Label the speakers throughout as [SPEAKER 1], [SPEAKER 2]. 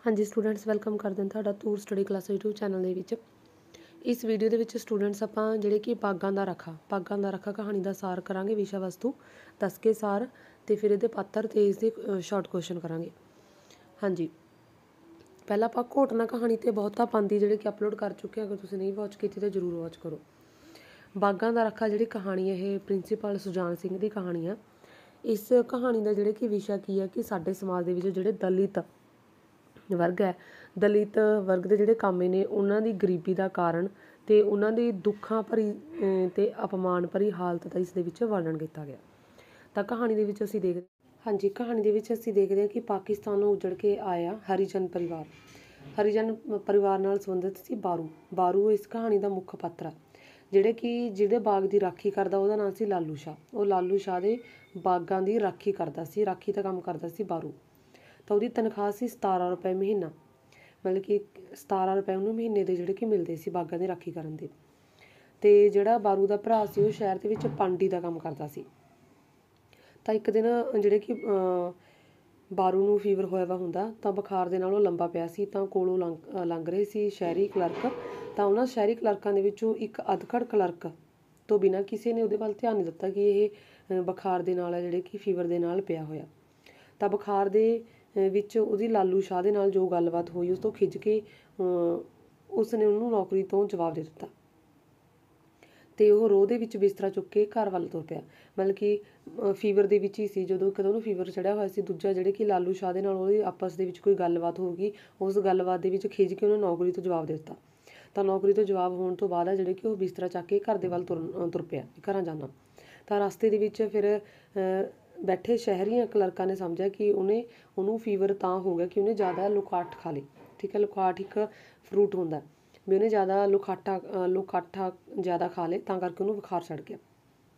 [SPEAKER 1] हाँ जी students welcome करते हैं तुहाडा tour study class YouTube channel ਦੇ ਵਿੱਚ। इस वीडियो ਦੇ ਵਿੱਚ स्टूडेंट्स ਆਪਾਂ ਜਿਹੜੇ ਕਿ ਬਾਗਾਂ ਦਾ ਰੱਖਾ ਕਹਾਣੀ ਦਾ ਸਾਰ ਕਰਾਂਗੇ, ਵਿਸ਼ਾ ਵਸਤੂ ਦੱਸ ਕੇ ਸਾਰ ਤੇ ਫਿਰ ਇਹਦੇ ਪਾਤਰ ਤੇ ਇਸ ਦੇ ਸ਼ਾਰਟ ਕੁਐਸਚਨ ਕਰਾਂਗੇ। ਹਾਂਜੀ, ਪਹਿਲਾਂ ਆਪਾਂ ਘੋਟਨਾ ਕਹਾਣੀ ਤੇ ਬਹੁਤਾ ਪਾਂਦੀ ਜਿਹੜੇ ਕਿ ਅਪਲੋਡ ਕਰ ਚੁੱਕੇ ਹਾਂ। ਅਗਰ ਤੁਸੀਂ ਨਹੀਂ ਵਾਚ ਕੀਤੀ ਤਾਂ ਜ਼ਰੂਰ ਵਾਚ ਕਰੋ। ਬਾਗਾਂ ਦਾ ਰੱਖਾ ਜਿਹੜੀ ਕਹਾਣੀ ਇਹ ਪ੍ਰਿੰਸੀਪਲ ਸੁਜਾਨ ਸਿੰਘ ਦੀ ਕਹਾਣੀ ਆ। ਇਸ ਕਹਾਣੀ ਦਾ ਜਿਹੜੇ ਕਿ ਵਿਸ਼ਾ ਕੀ ਹੈ ਕਿ ਸਾਡੇ ਸਮਾਜ ਦੇ ਵਿੱਚ ਜਿਹੜੇ ਦਲਿਤ वर्ग है, दलित वर्ग के जोड़े कामे ने उन्होंने गरीबी का कारण तो उन्होंने दुखा भरी तो अपमान भरी हालत का इस वर्णन किया गया। तो कहानी के असीं देखते हाँ जी, कहानी के असीं देखते हैं कि पाकिस्तानों उजड़ के आया हरिजन परिवार नाल संबंधित सी बारू इस कहानी का मुख्य पात्र है। जिहड़े कि जिहड़े बाग की राखी करदा उहदा नाम सी लालू शाह। वो लालू शाह के बागां की राखी करदा सी, राखी का काम करदा सी बारू। तो उसकी तनख्वाह सी 17 रुपए महीना, मतलब कि 17 रुपए उन्होंने महीने के जोड़े कि मिलते सी बागां की राखी करन दे। ते जिहड़ा बारू का भरा सी वो शहर के पांडी का काम करता सी। तो एक दिन जिहड़े कि बारू नूं फीवर होया वा हुंदा तां बुखार दे नाल ओह लंबा पिया सी। तां कोलों लंघ रहे सी शहरी क्लर्क। तां उन्हां शहरी क्लर्कां दे विचों एक अधखड़ क्लर्क तो बिना किसी ने उहदे वल ध्यान नहीं दित्ता कि ये बुखार दे नाल जिहड़े कि फीवर दे नाल पिया होया। तां बुखार दे विच उहदी लालू शाह दे नाल जो गलबात हुई उस तो खिज के उसने उन्होंने नौकरी तो जवाब दे दिता ते ओह रोह दे विच बिस्तरा चुक के घर वल तुर पिया। मतलब कि फीवर दे विच ही सी, जदों कदों उहनूं फीवर चढ़िया होया सी। दूजा जिहड़े कि लालू शाह दे नाल ओहदी आपस दे विच कोई गलबात हो गई, उस गलबात दे विच खिज के उन्होंने नौकरी तो जवाब दे दिता। तां नौकरी तो जवाब होने तो बाद जिहड़े कि ओह बिस्तरा चक के घर दे वल तुर पिया, घरां जाना। तां रस्ते दे विच फिर बैठे शहरी क्लर्कां ने समझा कि उन्हें फीवर तां हो गया कि उन्हें ज़्यादा लुकाट खा ली। ठीक है, लुकाट एक फ्रूट होंदा भी, उन्हें ज़्यादा लुकाठा ज़्यादा खा ले तां करके उन्हें बुखार चढ़ गया।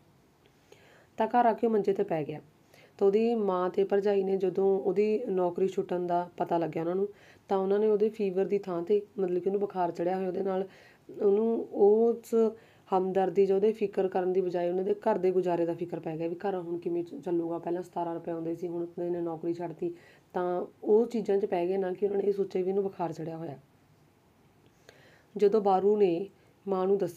[SPEAKER 1] तां घर आके मंजे ते पै गया। तो उहदी माँ ते भरजाई ने जदों उहदी नौकरी छुट्टन दा पता लग्या उन्होंने, तां उन्होंने उहदे फीवर की थां ते मतलब कि उन्हें बुखार चढ़िया होया उहदे नाल उहनूं उस हमदर्दी जो उहदे फिकर करन दी बजाय उन्होंने घर के गुजारे का फिकर पै गया भी घर हुण किवें चलूगा। पहलां 17 रुपए आउंदे सी, हुण उन्हें नौकरी छड्डती। तां ओह चीज़ां च पै गए ना कि उन्होंने ये सोचा भी इहनूं बुखार चढ़िया होया। जदों बारू ने फिर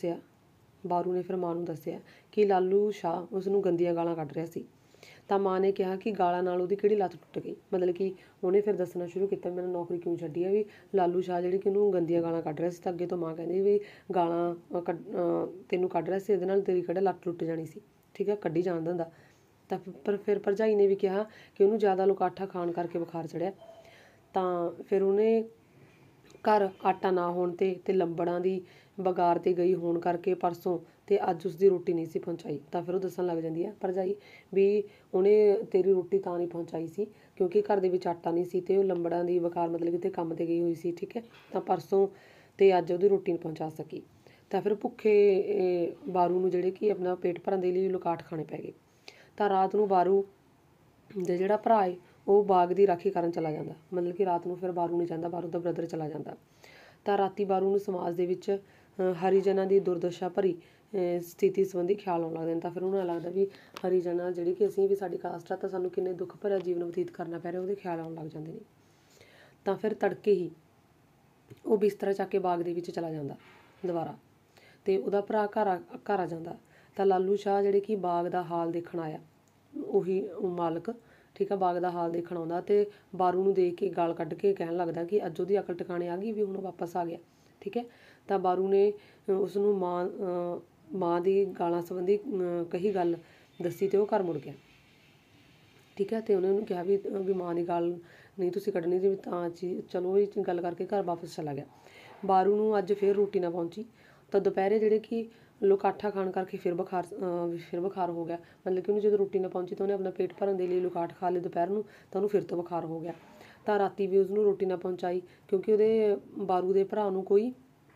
[SPEAKER 1] माँ नूं दस्सिया कि लालू शाह उसनूं गंदियां गालां कढ रिहा सी। तां माँ ने कहा कि गालां नाल उहदी किहड़ी लत्त टुट गई। मतलब कि उन्हें फिर दसना शुरू किया मैंने नौकरी क्यों छड्डी है, भी लालू शाह जिहड़ी कि उहनूं गंदियां गालां कढ रिहा सी। तां अगे तो माँ कहंदी भी गालां तैनूं कढ रिहा सी, इहदे नाल तेरी किहड़ा लत्त टुट जानी सी। ठीक है, कड्ढी जाण दिंदा। तां पर फिर भरजाई ने भी कहा कि उहनूं ज़्यादा लुकाठा खाण करके बुखार चढ़िया। तां फिर उहने घर आटा ना होण ते लंबड़ां दी बगार ते गई होण करके परसों ते अज उसकी रोटी नहीं सी पहुँचाई। तां फिर वो दस्सण लग जांदी है भरजाई भी उन्हें तेरी रोटी तां नहीं पहुँचाई सी क्योंकि घर दे विच आटा नहीं सी ते वो लंबड़ां दी बगार मतलब कि काम ते गई हुई सी। ठीक है, तां परसों ते अज उहदी रोटी नहीं पहुँचा सकी। तां फिर भुखे बारू नूं जिहड़े कि अपना पेट भरन दे लई लुकाट खाने पै गए। तां रात नूं बारू दे जिहड़ा भरा है वो बाग की राखी करन चला जांदा। मतलब कि रात नूं फिर बारू नहीं जांदा, बारू दा ब्रदर चला जांदा। तां राती बारू नूं समाज दे विच हरिजनां दी दुर्दशा भरी स्थिति संबंधी ख्याल आउण लगदे ने। तां फिर उन्हें लगदा भी हरिजनां जिहड़ी कि असीं भी साडी कास्ट आ तां सानूं किन्ने दुख भरिया जीवन बतीत करना पै रिहा, उहदे ख्याल आउण लग जांदे ने। तां फिर तड़के ही वो बिस्तरा चक के बाग दे विच चला जांदा दुबारा ते उहदा भरा घर आ जांदा। तां लालू शाह जिहड़े कि बाग दा हाल देखण आया, उही मालक ठीक है बाग दा हाल देखण आउंदा ते बारू नूं देख के गाल कढ के कहण लगदा कि अज उहदी अकल ठिकाणे आ गई भी हुण वापस आ गया। ठीक है, तां बारू ने उसनूं माँ दी गालां संबंधी कही गल दस्सी ते ओह घर मुड़ गया। ठीक है, तो उन्हें उन्होंने कहा भी माँ की गाल नहीं तुसीं कड्ढनी जी, तां चलो ये गल करके घर वापस चला गया। बारू नूं अज फिर रोटी ना पहुँची। तो दोपहरे जिहड़े कि लुकाठा खाण करके फिर बुखार हो गया। मतलब कि उन्हें जो रोटी ना पहुँची तो उन्हें अपना पेट भरन दे लई लुकाट खा ली दोपहर नूं, तो उन्हें फिर तो बुखार हो गया। तो राती भी उसनूं रोटी ना पहुँचाई क्योंकि उहदे बारू दे भरा नूं कोई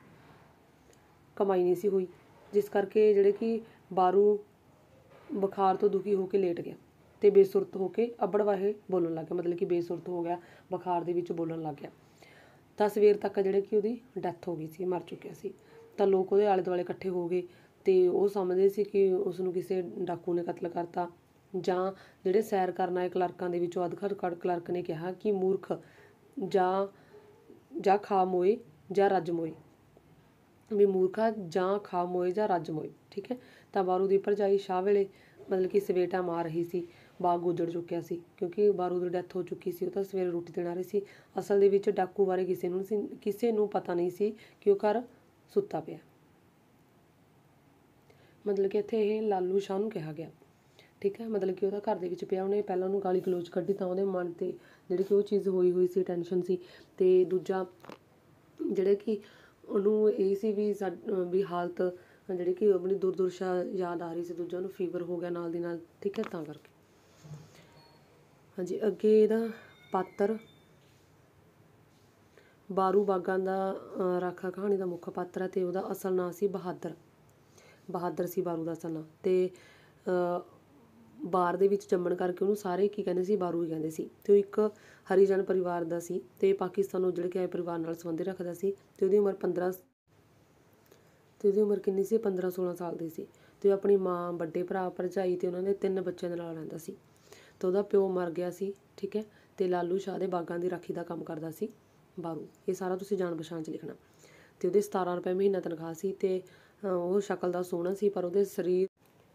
[SPEAKER 1] कमाई नहीं सी हुई, जिस करके जिहड़े कि बारू बुखार तो दुखी होकर लेट गया ते बेसुरत होकर अबड़वाहे बोलन लग गया। मतलब कि बेसुरत हो गया, बुखार दे विच बोलन लग गया। तां सवेर तक जिहड़े कि उहदी डैथ हो गई सी, मर चुकिया सी। तां लोक उहदे आले दुआले इकट्ठे हो गए ते ओह समझदे सी कि उसनूं किसी डाकू ने कतल करता जां जिहड़े सैर करन आए क्लर्कां दे विचों अधखड़ क्लर्क ने कहा कि मूर्ख जां ਜਾਂ ਖਾ ਮੋਏ ਜਾਂ ਰੱਜ ਮੋਏ, ਵੀ ਮੂਰਖਾ ਜਾਂ ਖਾ ਮੋਏ ਜਾਂ ਰੱਜ ਮੋਏ। ਠੀਕ ਹੈ। ਤਾਂ ਬਾਰੂ ਦੀ ਭਰਜਾਈ ਸ਼ਾਹ ਵੇਲੇ ਮਤਲਬ ਕਿ ਸਵੇਟਾ ਮਾਰ ਰਹੀ ਸੀ, ਬਾਗ ਉਜੜ ਚੁੱਕਿਆ ਸੀ ਕਿਉਂਕਿ ਬਾਰੂ ਦੀ ਡੈਥ ਹੋ ਚੁੱਕੀ ਸੀ। ਉਹ ਤਾਂ ਸਵੇਰੇ ਰੋਟੀ ਦੇਣ ਆ ਰਹੀ ਸੀ। ਅਸਲ ਦੇ ਵਿੱਚ ਡਾਕੂ ਬਾਰੇ ਕਿਸੇ ਨੂੰ ਪਤਾ ਨਹੀਂ ਸੀ ਕਿ ਉਹ ਘਰ ਸੁੱਤਾ ਪਿਆ। ਮਤਲਬ ਕਿ ਇੱਥੇ ਇਹ ਲਾਲੂ ਸ਼ਾਹ ਨੂੰ ਕਿਹਾ ਗਿਆ। ਠੀਕ ਹੈ। ਮਤਲਬ ਕਿ ਉਹਦਾ ਘਰ ਦੇ ਵਿੱਚ ਪਿਆ, ਉਹਨੇ ਪਹਿਲਾਂ ਉਹਨੂੰ ਗਾਲੀ ਗਲੋਚ ਕੱਢੀ ਤਾਂ ਉਹਦੇ ਮਨ 'ਤੇ ਜਿਹੜੀ ਕਿ ਉਹ ਚੀਜ਼ ਹੋਈ ਸੀ, ਟੈਨਸ਼ਨ ਸੀ। ਅਤੇ ਦੂਜਾ ਜਿਹੜੇ ਕਿ ਉਹਨੂੰ ਇਹ ਸੀ ਵੀ ਹਾਲਤ ਜਿਹੜੀ ਕਿ ਆਪਣੀ ਦੁਰਦਸ਼ਾ ਯਾਦ ਆ ਰਹੀ ਸੀ। ਦੂਜਾ ਉਹਨੂੰ ਫੀਵਰ ਹੋ ਗਿਆ ਨਾਲ ਦੀ ਨਾਲ। ਠੀਕ ਹੈ। ਤਾਂ ਕਰਕੇ ਹਾਂਜੀ ਅੱਗੇ ਇਹਦਾ ਪਾਤਰ ਬਾਰੂ ਬਾਗਾਂ ਦਾ ਰਾਖਾ ਕਹਾਣੀ ਦਾ ਮੁੱਖ ਪਾਤਰ ਹੈ ਅਤੇ ਉਹਦਾ ਅਸਲ ਨਾਂ ਸੀ ਬਹਾਦਰ ਸੀ ਬਾਰੂ ਦਾ ਅਸਲ ਨਾਂ। ਅਤੇ ਬਾਰ ਦੇ ਵਿੱਚ ਜੰਮਣ ਕਰਕੇ ਉਹਨੂੰ ਸਾਰੇ ਕੀ ਕਹਿੰਦੇ ਸੀ, ਬਾਰੂ ਹੀ ਕਹਿੰਦੇ ਸੀ। ਅਤੇ ਉਹ ਇੱਕ ਹਰੀਜਨ ਪਰਿਵਾਰ ਦਾ ਸੀ ਅਤੇ ਪਾਕਿਸਤਾਨ ਉੱਜੜ ਕੇ ਆਏ ਪਰਿਵਾਰ ਨਾਲ ਸੰਬੰਧ ਰੱਖਦਾ ਸੀ। ਅਤੇ ਉਹਦੀ ਉਮਰ ਕਿੰਨੀ ਸੀ, 15-16 ਸਾਲ ਦੀ ਸੀ। ਅਤੇ ਉਹ ਆਪਣੀ ਮਾਂ, ਵੱਡੇ ਭਰਾ, ਭਰਜਾਈ ਅਤੇ ਉਹਨਾਂ ਦੇ 3 ਬੱਚਿਆਂ ਦੇ ਨਾਲ ਰਹਿੰਦਾ ਸੀ। ਅਤੇ ਉਹਦਾ ਪਿਓ ਮਰ ਗਿਆ ਸੀ। ਠੀਕ ਹੈ। ਅਤੇ ਲਾਲੂ ਸ਼ਾਹ ਦੇ ਬਾਗਾਂ ਦੀ ਰਾਖੀ ਦਾ ਕੰਮ ਕਰਦਾ ਸੀ ਬਾਰੂ। ਇਹ ਸਾਰਾ ਤੁਸੀਂ ਜਾਣ ਪਛਾਣ 'ਚ ਲਿਖਣਾ। ਅਤੇ ਉਹਦੇ 17 ਰੁਪਏ ਮਹੀਨਾ ਤਨਖਾਹ ਸੀ। ਅਤੇ ਉਹ ਸ਼ਕਲ ਦਾ ਸੋਹਣਾ ਸੀ ਪਰ ਉਹਦੇ ਸਰੀਰ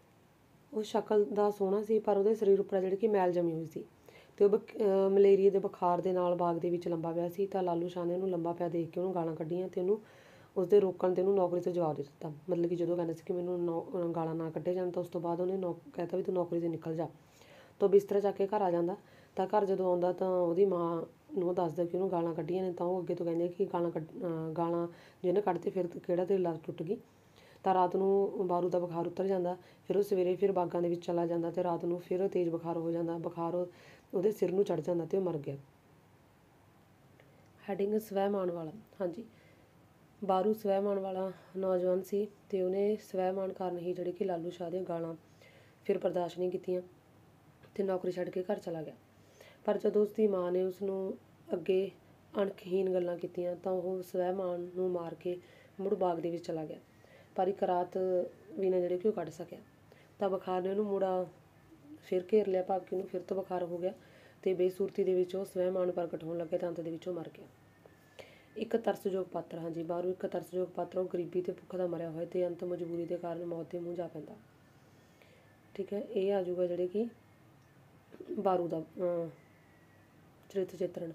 [SPEAKER 1] ਉੱਪਰ ਜਿਹੜੀ ਕਿ ਮੈਲ ਜਮੀ ਹੋਈ ਸੀ। ਅਤੇ ਉਹ ਮਲੇਰੀਏ ਦੇ ਬੁਖਾਰ ਦੇ ਨਾਲ ਬਾਗ ਦੇ ਵਿੱਚ ਲੰਬਾ ਪਿਆ ਸੀ। ਤਾਂ ਲਾਲੂ ਸ਼ਾਹ ਨੇ ਉਹਨੂੰ ਲੰਬਾ ਪਿਆ ਦੇਖ ਕੇ ਉਹਨੂੰ ਗਾਲਾਂ ਕੱਢੀਆਂ ਅਤੇ ਉਹਨੂੰ ਉਸਦੇ ਰੋਕਣ 'ਤੇ ਉਹਨੂੰ ਨੌਕਰੀ ਤੋਂ ਜਵਾਬ ਦੇ ਦਿੱਤਾ। ਮਤਲਬ ਕਿ ਜਦੋਂ ਕਹਿੰਦਾ ਸੀ ਕਿ ਮੈਨੂੰ ਗਾਲਾਂ ਨਾ ਕੱਢੇ ਜਾਣ ਤਾਂ ਉਸ ਤੋਂ ਬਾਅਦ ਉਹਨੇ ਕਹਿਤਾ ਵੀ ਤੂੰ ਨੌਕਰੀ 'ਤੇ ਨਿਕਲ ਜਾ। ਤਾਂ ਬਿਸਤਰਾ ਚੱਕ ਕੇ ਘਰ ਆ ਜਾਂਦਾ। ਤਾਂ ਘਰ ਜਦੋਂ ਆਉਂਦਾ ਤਾਂ ਉਹਦੀ ਮਾਂ ਨੂੰ ਉਹ ਦੱਸਦਾ ਕਿ ਉਹਨੂੰ ਗਾਲਾਂ ਕੱਢੀਆਂ ਨੇ। ਤਾਂ ਉਹ ਅੱਗੇ ਤੋਂ ਕਹਿੰਦੇ ਕਿ ਗਾਲਾਂ ਜਿਹਨੇ ਕੱਢਤੇ ਫਿਰ ਕਿਹੜਾ ਤੇਰੀ ਲੱਤ ਟੁੱਟ ਗਈ। ਤਾਂ ਰਾਤ ਨੂੰ ਬਾਰੂ ਦਾ ਬੁਖਾਰ ਉਤਰ ਜਾਂਦਾ। ਫਿਰ ਉਹ ਸਵੇਰੇ ਫਿਰ ਬਾਗਾਂ ਦੇ ਵਿੱਚ ਚਲਾ ਜਾਂਦਾ ਅਤੇ ਰਾਤ ਨੂੰ ਫਿਰ ਤੇਜ਼ ਬੁਖਾਰ ਹੋ ਜਾਂਦਾ। ਬੁਖਾਰ ਉਹਦੇ ਸਿਰ ਨੂੰ ਚੜ੍ਹ ਜਾਂਦਾ ਅਤੇ ਉਹ ਮਰ ਗਿਆ। ਹੈਡਿੰਗ ਸਵੈਮਾਨ ਵਾਲਾ। ਹਾਂਜੀ ਬਾਰੂ ਸਵੈਮਾਨ ਵਾਲਾ ਨੌਜਵਾਨ ਸੀ ਅਤੇ ਉਹਨੇ ਸਵੈਮਾਨ ਕਾਰਨ ਹੀ ਜਿਹੜੇ ਕਿ ਲਾਲੂ ਸ਼ਾਹ ਦੀਆਂ ਗਾਲਾਂ ਫਿਰ ਬਰਦਾਸ਼ਤ ਨਹੀਂ ਕੀਤੀਆਂ ਅਤੇ ਨੌਕਰੀ ਛੱਡ ਕੇ ਘਰ ਚਲਾ ਗਿਆ। ਪਰ ਜਦੋਂ ਉਸਦੀ ਮਾਂ ਨੇ ਉਸਨੂੰ ਅੱਗੇ ਅਣਖਹੀਣ ਗੱਲਾਂ ਕੀਤੀਆਂ ਤਾਂ ਉਹ ਸਵੈਮਾਨ ਨੂੰ ਮਾਰ ਕੇ ਮੁੜ ਬਾਗ ਦੇ ਵਿੱਚ ਚਲਾ ਗਿਆ। ਪਰ ਇੱਕ ਰਾਤ ਵੀ ਨਾ ਜਿਹੜੇ ਕਿ ਉਹ ਕੱਢ ਸਕਿਆ। ਤਾਂ ਬੁਖਾਰ ਨੇ ਉਹਨੂੰ ਮੁੜਾ ਫਿਰ ਘੇਰ ਲਿਆ, ਭਾਵ ਕਿ ਉਹਨੂੰ ਫਿਰ ਤੋਂ ਬੁਖਾਰ ਹੋ ਗਿਆ ਅਤੇ ਬੇਸੁਰਤੀ ਦੇ ਵਿੱਚ ਉਹ ਸਵੈਮਾਨ ਪ੍ਰਗਟ ਹੋਣ ਲੱਗੇ ਤਾਂ ਅੰਤ ਦੇ ਵਿੱਚ ਉਹ ਮਰ ਗਿਆ। ਇੱਕ ਤਰਸਯੋਗ ਪਾਤਰ। ਹਾਂਜੀ ਬਾਰੂ ਇੱਕ ਤਰਸਯੋਗ ਪਾਤਰ। ਉਹ ਗਰੀਬੀ ਅਤੇ ਭੁੱਖ ਦਾ ਮਰਿਆ ਹੋਇਆ ਅਤੇ ਅੰਤ ਮਜਬੂਰੀ ਦੇ ਕਾਰਨ ਮੌਤ ਦੇ ਮੂੰਹ ਜਾ ਪੈਂਦਾ। ਠੀਕ ਹੈ। ਇਹ ਆ ਜਾਊਗਾ ਜਿਹੜੇ ਕਿ ਬਾਰੂ ਦਾ ਚਰਿੱਤਰ ਚਿੱਤਰਨ।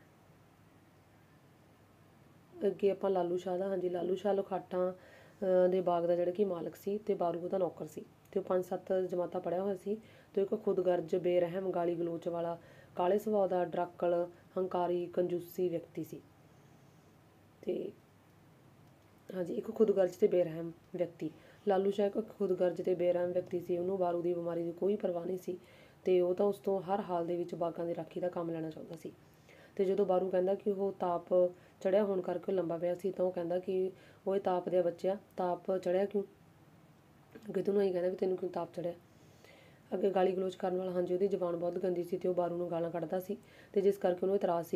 [SPEAKER 1] ਅੱਗੇ ਆਪਾਂ ਲਾਲੂ ਸ਼ਾਹ ਦਾ। ਹਾਂਜੀ ਲਾਲੂ ਸ਼ਾਹ ਲੋਖਾਟਾਂ ਦੇ ਬਾਗ ਦਾ ਜਿਹੜਾ ਕਿ ਮਾਲਕ ਸੀ ਅਤੇ ਬਾਰੂ ਉਹਦਾ ਨੌਕਰ ਸੀ। ਅਤੇ ਉਹ 5-7 ਜਮਾਤਾਂ ਪੜ੍ਹਿਆ ਹੋਇਆ ਸੀ ਅਤੇ ਇੱਕ ਖੁਦਗਰਜ਼, ਬੇਰਹਿਮ, ਗਾਲੀ ਗਲੋਚ ਵਾਲਾ, ਕਾਲੇ ਸੁਭਾਅ ਦਾ, ਡਰਾਕਲ, ਹੰਕਾਰੀ, ਕੰਜੂਸੀ ਵਿਅਕਤੀ ਸੀ। ਅਤੇ ਹਾਂਜੀ ਇੱਕ ਖੁਦਗਰਜ਼ ਅਤੇ ਬੇਰਹਿਮ ਵਿਅਕਤੀ। ਲਾਲੂ ਸ਼ਾਹ ਇੱਕ ਖੁਦਗਰਜ਼ ਅਤੇ ਬੇਰਹਿਮ ਵਿਅਕਤੀ ਸੀ। ਉਹਨੂੰ ਬਾਰੂ ਦੀ ਬਿਮਾਰੀ ਦੀ ਕੋਈ ਪਰਵਾਹ ਨਹੀਂ ਸੀ ਅਤੇ ਉਹ ਤਾਂ ਉਸ ਤੋਂ ਹਰ ਹਾਲ ਦੇ ਵਿੱਚ ਬਾਗਾਂ ਦੀ ਰਾਖੀ ਦਾ ਕੰਮ ਲੈਣਾ ਚਾਹੁੰਦਾ ਸੀ। ਅਤੇ ਜਦੋਂ ਬਾਰੂ ਕਹਿੰਦਾ ਕਿ ਉਹ ਤਾਪ ਚੜ੍ਹਿਆ ਹੋਣ ਕਰਕੇ ਉਹ ਲੰਬਾ ਪਿਆ ਸੀ ਤਾਂ ਉਹ ਕਹਿੰਦਾ ਕਿ ਉਹ ਤਾਪ ਦੇ ਬੱਚਿਆ, ਤਾਪ ਚੜ੍ਹਿਆ ਕਿਉਂ? ਅੱਗੇ ਤੈਨੂੰ ਇਹੀ ਕਹਿੰਦਾ ਵੀ ਤੈਨੂੰ ਕਿਉਂ ਤਾਪ ਚੜ੍ਹਿਆ। ਅੱਗੇ ਗਾਲੀ ਗਲੋਚ ਕਰਨ ਵਾਲਾ। ਹਾਂਜੀ ਉਹਦੀ ਜ਼ੁਬਾਨ ਬਹੁਤ ਗੰਦੀ ਸੀ ਅਤੇ ਉਹ ਬਾਰੂ ਨੂੰ ਗਾਲਾਂ ਕੱਢਦਾ ਸੀ ਅਤੇ ਜਿਸ ਕਰਕੇ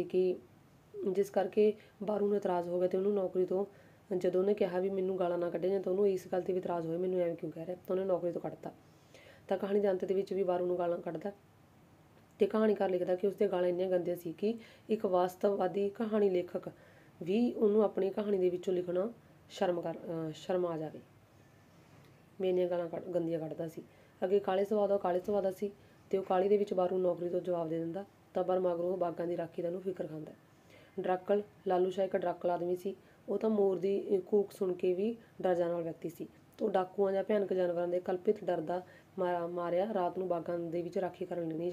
[SPEAKER 1] ਬਾਰੂ ਨੂੰ ਇਤਰਾਜ਼ ਹੋ ਗਿਆ ਅਤੇ ਉਹਨੂੰ ਨੌਕਰੀ ਤੋਂ, ਜਦੋਂ ਉਹਨੇ ਕਿਹਾ ਵੀ ਮੈਨੂੰ ਗਾਲਾਂ ਨਾ ਕੱਢੇ ਜਾਣ ਤਾਂ ਉਹਨੂੰ ਇਸ ਗੱਲ 'ਤੇ ਵੀ ਇਤਰਾਜ਼ ਹੋਇਆ, ਮੈਨੂੰ ਐਵੇਂ ਕਿਉਂ ਕਹਿ ਰਿਹਾ, ਤਾਂ ਉਹਨੇ ਨੌਕਰੀ ਤੋਂ ਕੱਢਤਾ। ਤਾਂ ਕਹਾਣੀ ਦੇ ਅੰਤ ਦੇ ਵਿੱਚ ਵੀ ਬਾਰੂ ਨੂੰ ਗਾਲਾਂ ਕੱਢਦਾ ਅਤੇ ਕਹਾਣੀਕਾਰ ਲਿਖਦਾ ਕਿ ਉਸਦੀਆਂ ਗਾਲਾਂ ਇੰਨੀਆਂ ਗੰਦੀਆਂ ਸੀ ਕਿ ਇੱਕ ਵਾਸਤਵਵਾਦੀ ਕਹਾਣੀ ਲੇਖਕ ਵੀ ਉਹਨੂੰ ਆਪਣੀ ਕਹਾਣੀ ਦੇ ਵਿੱਚੋਂ ਲਿਖਣਾ ਸ਼ਰਮ ਆ ਜਾਵੇ, ਵੀ ਇੰਨੀਆਂ ਗਾਲਾਂ ਗੰਦੀਆਂ ਕੱਢਦਾ ਸੀ। ਅੱਗੇ ਕਾਲੇ ਸੁਭਾਅ ਦਾ ਸੀ ਅਤੇ ਉਹ ਕਾਲੀ ਦੇ ਵਿੱਚ ਬਾਰੂ ਨੂੰ ਨੌਕਰੀ ਤੋਂ ਜਵਾਬ ਦੇ ਦਿੰਦਾ। ਤਾਂ ਪਰ ਮਗਰੋਂ ਉਹ ਬਾਗਾਂ ਦੀ ਰਾਖੀ ਦਾ ਉਹਨੂੰ ਫਿਕਰ ਖਾਂਦਾ। ਡਰਾਕਲ। ਲਾਲੂ ਸ਼ਾਹ ਇੱਕ ਡਰਾਕਲ ਆਦਮੀ ਸੀ। ਉਹ ਤਾਂ ਮੋਰ ਦੀ ਕੂਕ ਸੁਣ ਕੇ ਵੀ ਡਰ ਜਾਣ ਵਾਲਾ ਵਿਅਕਤੀ ਸੀ। ਤਾਂ ਡਾਕੂਆਂ ਜਾਂ ਭਿਆਨਕ ਜਾਨਵਰਾਂ ਦੇ ਕਲਪਿਤ ਡਰ ਦਾ ਮਾਰਿਆ ਰਾਤ ਨੂੰ ਬਾਗਾਂ ਦੇ ਵਿੱਚ ਰਾਖੀ ਕਰਨ ਲਈ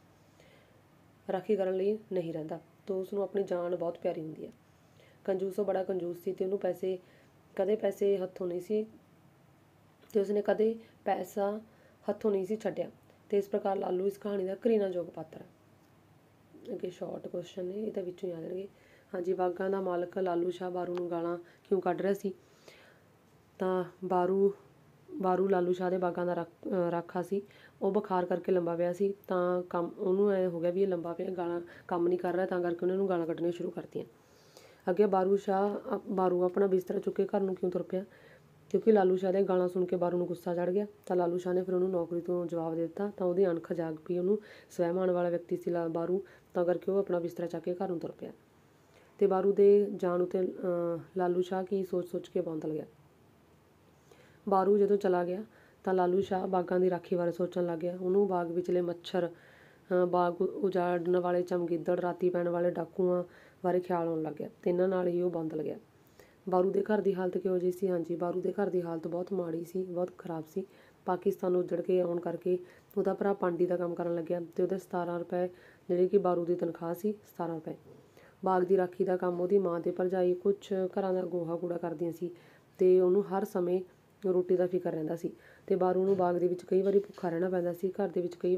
[SPEAKER 1] ਨਹੀਂ ਰਹਿੰਦਾ। ਤਾਂ ਉਸਨੂੰ ਆਪਣੀ ਜਾਨ ਬਹੁਤ ਪਿਆਰੀ ਹੁੰਦੀ ਹੈ। ਕੰਜੂਸ। ਉਹ ਬੜਾ ਕੰਜੂਸ ਸੀ ਅਤੇ ਉਹਨੂੰ ਕਦੇ ਪੈਸੇ ਹੱਥੋਂ ਨਹੀਂ ਸੀ ਅਤੇ ਉਸਨੇ ਕਦੇ ਪੈਸਾ ਹੱਥੋਂ ਨਹੀਂ ਸੀ ਛੱਡਿਆ। ਅਤੇ ਇਸ ਪ੍ਰਕਾਰ ਲਾਲੂ ਇਸ ਕਹਾਣੀ ਦਾ ਘ੍ਰਿਣਾਯੋਗ ਪਾਤਰ ਹੈ। ਅੱਗੇ ਸ਼ਾਰਟ ਕੁਐਸਚਨ ਨੇ, ਇਹਦੇ ਵਿੱਚੋਂ ਹੀ ਆ ਜਾਣਗੇ। ਹਾਂਜੀ ਬਾਗਾਂ ਦਾ ਮਾਲਕ ਲਾਲੂ ਸ਼ਾਹ ਬਾਰੂ ਨੂੰ ਗਾਲਾਂ ਕਿਉਂ ਕੱਢ ਰਿਹਾ ਸੀ? ਤਾਂ ਬਾਰੂ ਲਾਲੂ ਸ਼ਾਹ ਦੇ ਬਾਗਾਂ ਦਾ ਰਾਖਾ ਸੀ। ਉਹ ਬੁਖਾਰ ਕਰਕੇ ਲੰਬਾ ਪਿਆ ਸੀ ਤਾਂ ਉਹਨੂੰ ਐਂ ਹੋ ਗਿਆ ਵੀ ਇਹ ਲੰਬਾ ਪਿਆ, ਗਾਲਾਂ ਕੰਮ ਨਹੀਂ ਕਰ ਰਿਹਾ, ਤਾਂ ਕਰਕੇ ਉਹਨੇ ਉਹਨੂੰ ਗਾਲਾਂ ਕੱਢਣੀਆਂ ਸ਼ੁਰੂ ਕਰਤੀਆਂ। ਅੱਗੇ ਬਾਰੂ ਆਪਣਾ ਬਿਸਤਰਾ ਚੁੱਕ ਕੇ ਘਰ ਨੂੰ ਕਿਉਂ ਤੁਰ ਪਿਆ? ਕਿਉਂਕਿ ਲਾਲੂ ਸ਼ਾਹ ਦੀਆਂ ਗਾਲਾਂ ਸੁਣ ਕੇ ਬਾਰੂ ਨੂੰ ਗੁੱਸਾ ਚੜ੍ਹ ਗਿਆ। ਤਾਂ ਲਾਲੂ ਸ਼ਾਹ ਨੇ ਫਿਰ ਉਹਨੂੰ ਨੌਕਰੀ ਤੋਂ ਜਵਾਬ ਦੇ ਦਿੱਤਾ। ਤਾਂ ਉਹਦੀ ਅਣਖ ਜਾਗ ਪਈ। ਉਹਨੂੰ ਸਵੈਮਾਨ ਵਾਲਾ ਵਿਅਕਤੀ ਸੀ ਬਾਰੂ, ਤਾਂ ਕਰਕੇ ਉਹ ਆਪਣਾ ਬਿਸਤਰਾ ਚੱਕ ਕੇ ਘਰ ਨੂੰ ਤੁਰ ਪਿਆ। ਤੇ ਬਾਰੂ ਦੇ ਜਾਣ ਉੱਤੇ ਲਾਲੂ ਸ਼ਾਹ ਕੀ ਸੋਚ ਕੇ ਬੌਂਦਲ ਗਿਆ। ਬਾਰੂ ਜਦੋਂ ਚਲਾ ਗਿਆ ਤਾਂ ਲਾਲੂ ਸ਼ਾਹ ਬਾਗਾਂ ਦੀ ਰਾਖੀ ਬਾਰੇ ਸੋਚਣ ਲੱਗ ਗਿਆ। ਉਹਨੂੰ ਬਾਗ ਵਿਚਲੇ ਮੱਛਰ, ਬਾਗ ਉਜਾੜਨ ਵਾਲੇ ਚਮਗਿੱਦੜ, ਰਾਤੀ ਪੈਣ ਵਾਲੇ ਡਾਕੂਆਂ ਬਾਰੇ ਖਿਆਲ ਆਉਣ ਲੱਗ ਗਿਆ ਤੇ ਇਹਨਾਂ ਨਾਲ ਹੀ ਉਹ ਬੌਂਦਲ ਗਿਆ। ਬਾਰੂ ਦੇ ਘਰ ਦੀ ਹਾਲਤ ਕਿਹੋ ਜਿਹੀ ਸੀ? ਹਾਂਜੀ, ਬਾਰੂ ਦੇ ਘਰ ਦੀ ਹਾਲਤ ਬਹੁਤ ਮਾੜੀ ਸੀ, ਬਹੁਤ ਖਰਾਬ ਸੀ। ਪਾਕਿਸਤਾਨ ਉੱਜੜ ਕੇ ਆਉਣ ਕਰਕੇ ਉਹਦਾ ਭਰਾ ਪਾਂਡੀ ਦਾ ਕੰਮ ਕਰਨ ਲੱਗਿਆ ਤੇ ਉਹਦੇ 17 ਰੁਪਏ ਜਿਹੜੇ ਕਿ ਬਾਰੂ ਦੀ ਤਨਖਾਹ ਸੀ, 17 ਰੁਪਏ। ਬਾਗ ਦੀ ਰਾਖੀ ਦਾ ਕੰਮ ਉਹਦੀ ਮਾਂ ਤੇ ਭਰਜਾਈ ਕੁਛ ਘਰਾਂ ਦਾ ਗੋਹਾ ਕੂੜਾ ਕਰਦੀਆਂ ਸੀ ਤੇ ਉਹਨੂੰ ਹਰ ਸਮੇਂ ਰੋਟੀ ਦਾ ਫਿਕਰ ਰਹਿੰਦਾ ਸੀ ਤੇ ਬਾਰੂ ਨੂੰ ਬਾਗ ਦੇ ਵਿੱਚ ਕਈ ਵਾਰੀ ਭੁੱਖਾ ਰਹਿਣਾ ਪੈਂਦਾ ਸੀ। ਘਰ ਦੇ ਵਿੱਚ ਕਈ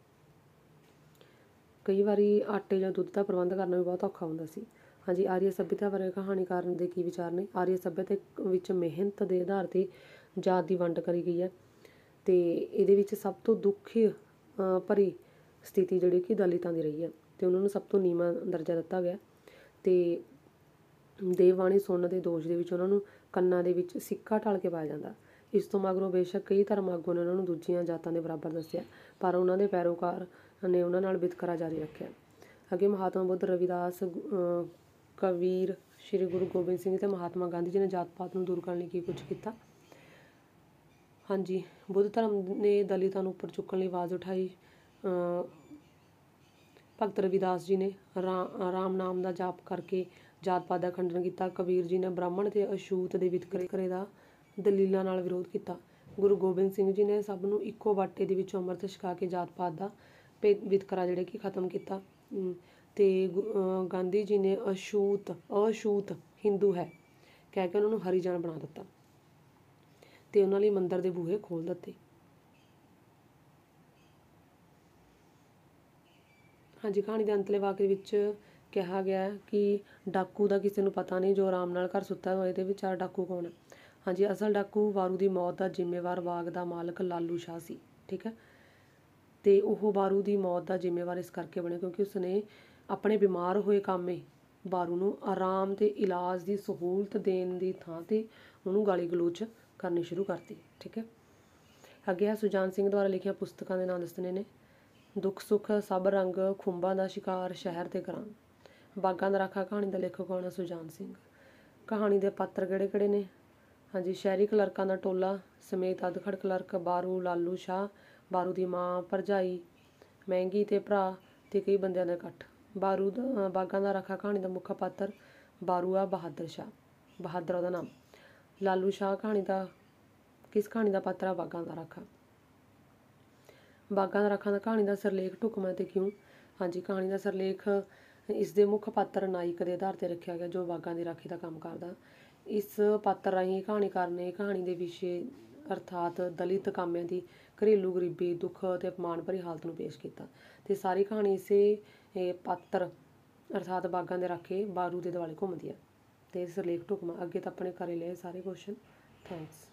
[SPEAKER 1] ਵਾਰੀ ਆਟੇ ਜਾਂ ਦੁੱਧ ਦਾ ਪ੍ਰਬੰਧ ਕਰਨਾ ਵੀ ਬਹੁਤ ਔਖਾ ਹੁੰਦਾ ਸੀ। ਹਾਂਜੀ, ਆਰੀਆ ਸੱਭਿਅਤਾ ਬਾਰੇ ਕਹਾਣੀਕਾਰ ਦੇ ਕੀ ਵਿਚਾਰ ਨੇ? ਆਰੀਆ ਸੱਭਿਅਤਾ ਵਿੱਚ ਮਿਹਨਤ ਦੇ ਆਧਾਰ 'ਤੇ ਜਾਤ ਦੀ ਵੰਡ ਕਰੀ ਗਈ ਹੈ ਤੇ ਇਹਦੇ ਵਿੱਚ ਸਭ ਤੋਂ ਦੁੱਖੀ ਭਰੀ ਸਥਿਤੀ ਜਿਹੜੀ ਕਿ ਦਲਿਤਾਂ ਦੀ ਰਹੀ ਹੈ ਤੇ ਉਹਨਾਂ ਨੂੰ ਸਭ ਤੋਂ ਨੀਵਾਂ ਦਰਜਾ ਦਿੱਤਾ ਗਿਆ ਤੇ ਦੇਵਵਾਣੀ ਸੁਣਨ ਦੇ ਦੋਸ਼ ਦੇ ਵਿੱਚ ਉਹਨਾਂ ਨੂੰ ਕੰਨਾਂ ਦੇ ਵਿੱਚ ਸਿੱਕਾ ਢਾਲ ਕੇ ਪਾਇਆ ਜਾਂਦਾ। ਇਸ ਤੋਂ ਮਗਰੋਂ ਬੇਸ਼ੱਕ ਕਈ ਧਰਮ ਆਗੂਆਂ ਨੇ ਉਹਨਾਂ ਨੂੰ ਦੂਜੀਆਂ ਜਾਤਾਂ ਦੇ ਬਰਾਬਰ ਦੱਸਿਆ, ਪਰ ਉਹਨਾਂ ਦੇ ਪੈਰੋਕਾਰ ਨੇ ਉਹਨਾਂ ਨਾਲ ਵਿਤਕਰਾ ਜਾਰੀ ਰੱਖਿਆ। ਅੱਗੇ ਮਹਾਤਮਾ ਬੁੱਧ, ਰਵਿਦਾਸ, ਕਬੀਰ, ਸ਼੍ਰੀ ਗੁਰੂ ਗੋਬਿੰਦ ਸਿੰਘ ਤੇ ਮਹਾਤਮਾ ਗਾਂਧੀ ਜੀ ਨੇ ਜਾਤ ਪਾਤ ਨੂੰ ਦੂਰ ਕਰਨ ਲਈ ਕੀ ਕੁਝ ਕੀਤਾ? ਹਾਂਜੀ, ਬੁੱਧ ਧਰਮ ਨੇ ਦਲਿਤਾਂ ਨੂੰ ਉੱਪਰ ਚੁੱਕਣ ਲਈ ਆਵਾਜ਼ ਉਠਾਈ। ਭਗਤ ਰਵਿਦਾਸ ਜੀ ਨੇ ਰਾਮ ਨਾਮ ਦਾ ਜਾਪ ਕਰਕੇ ਜਾਤ ਪਾਤ ਦਾ ਖੰਡਨ ਕੀਤਾ। ਕਬੀਰ ਜੀ ਨੇ ਬ੍ਰਾਹਮਣ ਤੇ ਅਛੂਤ ਦੇ ਵਿਤਕਰੇ ਦਾ ਦਲੀਲਾਂ ਨਾਲ ਵਿਰੋਧ ਕੀਤਾ। ਗੁਰੂ ਗੋਬਿੰਦ ਸਿੰਘ ਜੀ ਨੇ ਸਭ ਨੂੰ ਇੱਕੋ ਬਾਟੇ ਦੇ ਵਿੱਚੋਂ ਅੰਮ੍ਰਿਤ ਛਕਾ ਕੇ ਜਾਤ ਪਾਤ ਦਾ ਵਿਤਕਰਾ ਜਿਹੜੇ ਕਿ ਖ਼ਤਮ ਕੀਤਾ ਤੇ ਗਾਂਧੀ ਜੀ ਨੇ ਅਛੂਤ ਹਿੰਦੂ ਹੈ ਕਹਿ ਕੇ ਉਹਨਾਂ ਨੂੰ ਹਰੀਜਨ ਬਣਾ ਦਿੱਤਾ ਤੇ ਉਹਨਾਂ ਲਈ ਮੰਦਿਰ ਦੇ ਬੂਹੇ ਖੋਲ੍ਹ ਦਿੱਤੇ। ਹਾਂਜੀ, ਕਹਾਣੀ ਦੇ ਅੰਤਲੇ ਵਾਕ ਵਿੱਚ ਕਿਹਾ ਗਿਆ ਕਿ ਡਾਕੂ ਦਾ ਕਿਸੇ ਨੂੰ ਪਤਾ ਨਹੀਂ ਜੋ ਆਰਾਮ ਨਾਲ ਘਰ ਸੁੱਤਾ ਹੋਏ ਤੇ ਵਿਚਾਰ ਡਾਕੂ ਕੌਣ ਹੈ? ਹਾਂਜੀ, ਅਸਲ ਡਾਕੂ ਬਾਰੂ ਦੀ ਮੌਤ ਦਾ ਜ਼ਿੰਮੇਵਾਰ ਬਾਗ ਦਾ ਮਾਲਕ ਲਾਲੂ ਸ਼ਾਹ ਸੀ। ਠੀਕ ਹੈ, ਤੇ ਉਹ ਬਾਰੂ ਦੀ ਮੌਤ ਦਾ ਜ਼ਿੰਮੇਵਾਰ ਇਸ ਕਰਕੇ ਬਣੇ ਕਿਉਂਕਿ ਉਸਨੇ ਆਪਣੇ ਬਿਮਾਰ ਹੋਏ ਕਾਮੇ ਬਾਰੂ ਨੂੰ ਆਰਾਮ ਤੇ ਇਲਾਜ ਦੀ ਸਹੂਲਤ ਦੇਣ ਦੀ ਥਾਂ 'ਤੇ ਉਹਨੂੰ ਗਾਲੀ ਗਲੋਚ ਕਰਨੀ ਸ਼ੁਰੂ ਕਰਤੀ। ਠੀਕ ਹੈ, ਅੱਗੇ ਆ ਸੁਜਾਨ ਸਿੰਘ ਦੁਆਰਾ ਲਿਖੀਆਂ ਪੁਸਤਕਾਂ ਦੇ ਨਾਂ ਦੱਸਣੇ ਨੇ। ਦੁੱਖ ਸੁੱਖ ਸਭ ਰੰਗ, ਖੁੰਬਾਂ ਦਾ ਸ਼ਿਕਾਰ, ਸ਼ਹਿਰ ਤੇ ਘਰਾਂ। ਬਾਗਾਂ ਦਾ ਰਾਖਾ ਕਹਾਣੀ ਦਾ ਲੇਖਕ ਕੌਣ ਹੈ? ਸੁਜਾਨ ਸਿੰਘ। ਕਹਾਣੀ ਦੇ ਪਾਤਰ ਕਿਹੜੇ ਕਿਹੜੇ ਨੇ? ਹਾਂਜੀ, ਸ਼ਹਿਰੀ ਕਲਰਕਾਂ ਦਾ ਟੋਲਾ ਸਮੇਤ ਅਧਖੜ ਕਲਰਕ, ਬਾਰੂ, ਲਾਲੂ ਸ਼ਾਹ, ਬਾਰੂ ਦੀ ਮਾਂ, ਭਰਜਾਈ, ਮਹਿੰਗੀ ਤੇ ਭਰਾ ਤੇ ਕਈ ਬੰਦਿਆਂ ਦਾ ਇਕੱਠ। ਬਾਗਾਂ ਦਾ ਰਾਖਾ ਕਹਾਣੀ ਦਾ ਮੁੱਖ ਪਾਤਰ ਬਾਰੂ ਆ ਬਹਾਦਰ ਸ਼ਾਹ, ਬਹਾਦਰ ਉਹਦਾ ਨਾਮ। ਲਾਲੂ ਸ਼ਾਹ ਕਿਸ ਕਹਾਣੀ ਦਾ ਪਾਤਰ ਆ? ਬਾਗਾਂ ਦਾ ਰਾਖਾ। ਬਾਗਾਂ ਦਾ ਰਾਖਾ ਦਾ ਕਹਾਣੀ ਦਾ ਸਿਰਲੇਖ ਢੁਕਵਾਂ ਤੇ ਕਿਉਂ? ਹਾਂਜੀ, ਕਹਾਣੀ ਦਾ ਸਿਰਲੇਖ ਇਸ ਦੇ ਮੁੱਖ ਪਾਤਰ ਨਾਇਕ ਦੇ ਆਧਾਰ 'ਤੇ ਰੱਖਿਆ ਗਿਆ ਜੋ ਬਾਗਾਂ ਦੀ ਰਾਖੀ ਦਾ ਕੰਮ ਕਰਦਾ। ਇਸ ਪਾਤਰ ਰਾਹੀਂ ਕਹਾਣੀਕਾਰ ਨੇ ਕਹਾਣੀ ਦੇ ਵਿਸ਼ੇ ਅਰਥਾਤ ਦਲਿਤ ਕਾਮਿਆਂ ਦੀ ਘਰੇਲੂ ਗਰੀਬੀ, ਦੁੱਖ ਅਤੇ ਅਪਮਾਨ ਭਰੀ ਹਾਲਤ ਨੂੰ ਪੇਸ਼ ਕੀਤਾ ਤੇ ਸਾਰੀ ਕਹਾਣੀ ਇਸੇ ਪਾਤਰ ਅਰਥਾਤ ਬਾਗਾਂ ਦੇ ਰਾਖੇ ਬਾਰੂ ਦੇ ਦੁਆਲੇ ਘੁੰਮਦੀ ਹੈ ਤੇ ਸਿਰਲੇਖ ਢੁਕਵਾਂ। ਅੱਗੇ ਤਾਂ ਆਪਣੇ ਕਰ ਲਏ ਸਾਰੇ ਕੁਐਸਚਨ। ਥੈਂਕਸ।